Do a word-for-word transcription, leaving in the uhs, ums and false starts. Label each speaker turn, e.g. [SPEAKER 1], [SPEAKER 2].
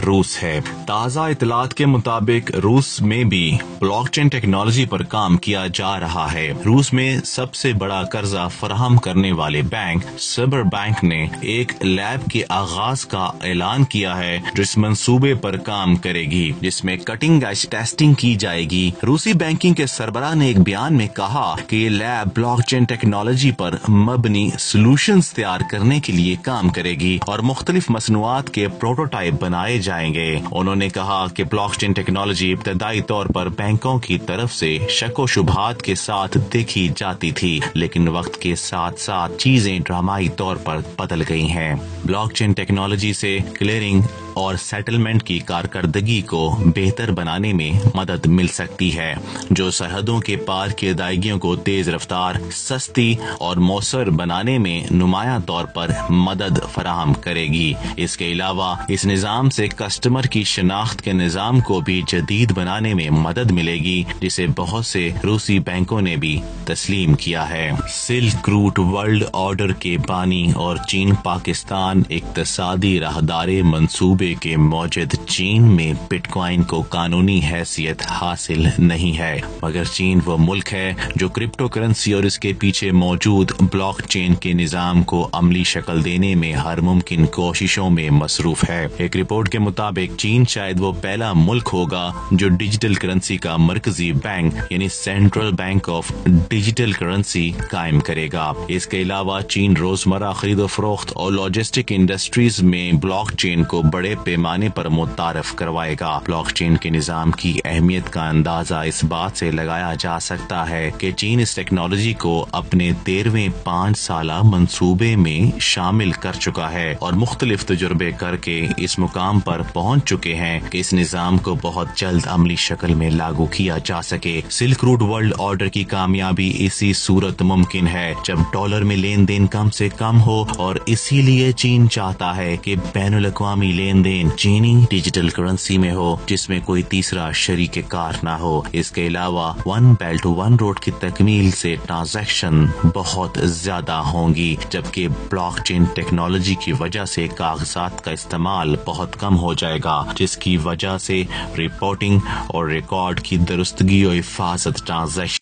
[SPEAKER 1] रूस है। ताज़ा इतलात के मुताबिक रूस में भी ब्लॉकचेन टेक्नोलॉजी पर काम किया जा रहा है। रूस में सबसे बड़ा कर्जा फराहम करने वाले बैंक सबर बैंक ने एक लैब के आगाज का ऐलान किया है जो इस मंसूबे पर काम करेगी, जिसमें कटिंग एज टेस्टिंग की जाएगी। रूसी बैंकिंग के सरबराह ने एक बयान में कहा कि ये लैब ब्लॉकचेन टेक्नोलॉजी पर मबनी सॉल्यूशंस तैयार करने के लिए काम करेगी और मुख्तलिफ मसनूआत के प्रोटोटाइप बनाए जाएंगे। उन्होंने कहा कि ब्लॉकचेन टेक्नोलॉजी इब्तदाई तौर पर बैंकों की तरफ से शक व शुबहात के साथ देखी जाती थी, लेकिन वक्त के साथ साथ चीजें ड्रामाई तौर पर बदल गई हैं। ब्लॉकचेन टेक्नोलॉजी से क्लियरिंग और सेटलमेंट की कारकर्दगी को बेहतर बनाने में मदद मिल सकती है, जो सरहदों के पार की अदायगियों को तेज रफ्तार, सस्ती और मौसर बनाने में नुमायां तौर पर मदद फराहम करेगी। इसके अलावा इस निज़ाम से कस्टमर की शनाख्त के निज़ाम को भी जदीद बनाने में मदद मिलेगी, जिसे बहुत से रूसी बैंकों ने भी तस्लीम किया है। सिल्क रूट वर्ल्ड ऑर्डर के बानी और चीन पाकिस्तान इक्तसादी राहदारी मंसूबे के मौजूद चीन में बिटकॉइन को कानूनी हैसियत हासिल नहीं है, मगर चीन वो मुल्क है जो क्रिप्टो करेंसी और इसके पीछे मौजूद ब्लॉकचेन के निजाम को अमली शक्ल देने में हर मुमकिन कोशिशों में मसरूफ है। एक रिपोर्ट के मुताबिक चीन शायद वो पहला मुल्क होगा जो डिजिटल करेंसी का मरकजी बैंक यानी central bank of digital currency कायम करेगा। इसके अलावा चीन रोजमर्रा खरीदो फरोख्त और लॉजिस्टिक इंडस्ट्रीज में ब्लॉकचेन को बड़े पैमाने पर मुतारफ करवाएगा। ब्लॉकचेन के निजाम की अहमियत का अंदाजा इस बात से लगाया जा सकता है कि चीन इस टेक्नोलॉजी को अपने तेरहवें पाँच साला मंसूबे में शामिल कर चुका है और मुख्तलिफ तजुर्बे करके इस मुकाम पर पहुंच चुके हैं कि इस निजाम को बहुत जल्द अमली शक्ल में लागू किया जा सके। सिल्क रूट वर्ल्ड ऑर्डर की कामयाबी इसी सूरत मुमकिन है जब डॉलर में लेन देन कम से कम हो, और इसीलिए चीन चाहता है कि बैनुल अक़वामी लेन देन चीनी डिजिटल करेंसी में हो जिसमें कोई तीसरा शरीक कार ना हो। इसके अलावा वन बेल्ट वन रोड की तकमील से ट्रांजैक्शन बहुत ज्यादा होंगी, जबकि ब्लॉकचेन टेक्नोलॉजी की वजह से कागजात का इस्तेमाल बहुत कम हो जाएगा, जिसकी वजह से रिपोर्टिंग और रिकॉर्ड की दुरुस्तगी और हिफाजत ट्रांजैक्शन